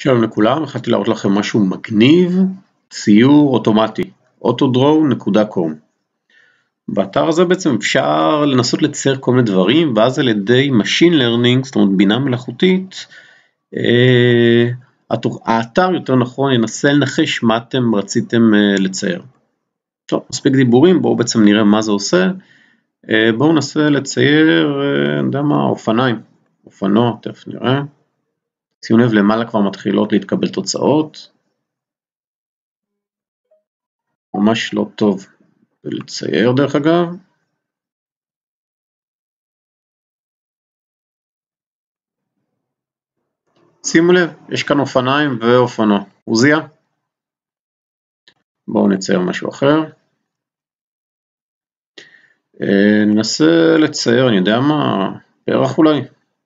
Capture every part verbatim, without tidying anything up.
שלום לכולם, החלטתי להראות לכם משהו מגניב, ציור אוטומטי, אוטודרו נקודה קום. באתר הזה בעצם אפשר לנסות לצייר כל מיני דברים, ואז על ידי Machine Learning, זאת אומרת בינה מלאכותית, האתר יותר נכון ינסה לנחש מה אתם רציתם לצייר. טוב, מספיק דיבורים, בואו בעצם נראה מה זה עושה. בואו ננסה לצייר, אני יודע מה, אופניים, אופנוע, תכף נראה. שימו לב, למעלה כבר מתחילות להתקבל תוצאות. ממש לא טוב לצייר דרך אגב. שימו לב, יש כאן אופניים ואופנוע. עוזיה. בואו נצייר משהו אחר. ננסה לצייר, אני יודע מה, פרח אולי.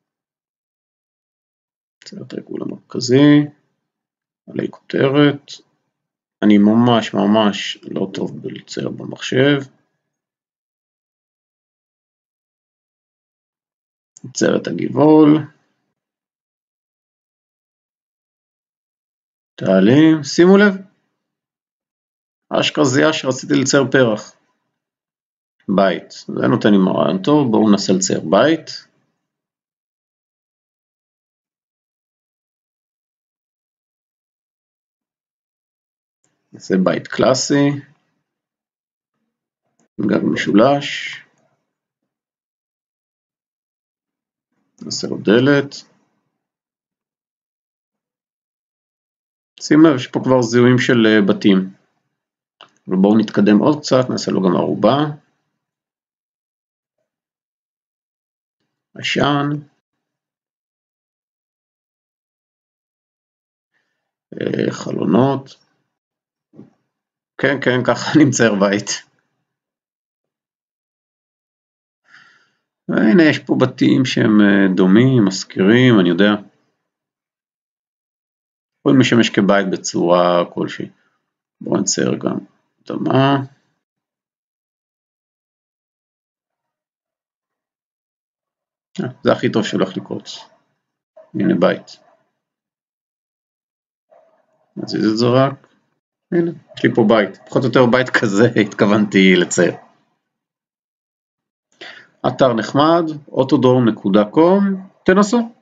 נצייר את העיגול המרכזי, עלי כותרת. אני ממש ממש לא טוב בלצייר במחשב. נצייר את הגבעול. תעלים, שימו לב. אשכרה זיהה שרציתי לצייר פרח. בית, זה נותן לי מראה טוב, בואו ננסה לצייר בית. נעשה בית קלאסי, גג משולש, נעשה לו דלת. שים לב, יש פה כבר זיהויים של בתים. ובואו נתקדם עוד קצת, נעשה לו גם ערובה. עשן. חלונות. כן, כן, ככה אני מצייר בית. והנה יש פה בתים שהם דומים, מזכירים, אני יודע. יכולים לשמש כבית בצורה כלשהי. בואו נצייר גם אדמה. זה הכי טוב שהולך לקרות. הנה בית. נזיז את זה רק. הנה, יש לי פה בית. פחות או יותר בית כזה התכוונתי לצייר. אתר נחמד, אוטודרו נקודה קום, תנסו.